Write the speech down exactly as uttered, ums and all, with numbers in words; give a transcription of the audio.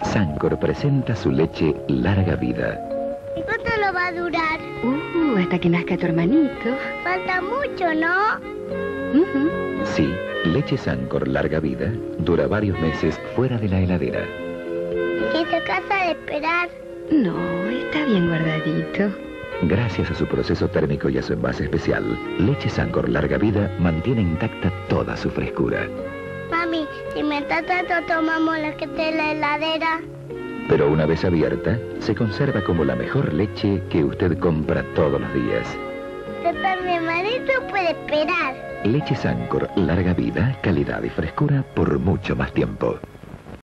Sancor presenta su leche Larga Vida. ¿Y cuánto lo va a durar? Uh, hasta que nazca tu hermanito. Falta mucho, ¿no? Uh-huh. Sí, leche Sancor Larga Vida dura varios meses fuera de la heladera. ¿Y si se cansa de esperar? No, está bien guardadito. Gracias a su proceso térmico y a su envase especial, leche Sancor Larga Vida mantiene intacta toda su frescura. Mami, si mientras tanto tomamos la que está en la heladera. Pero una vez abierta, se conserva como la mejor leche que usted compra todos los días. Pepe, mi hermanito puede esperar. Leche Sancor Larga Vida, calidad y frescura por mucho más tiempo.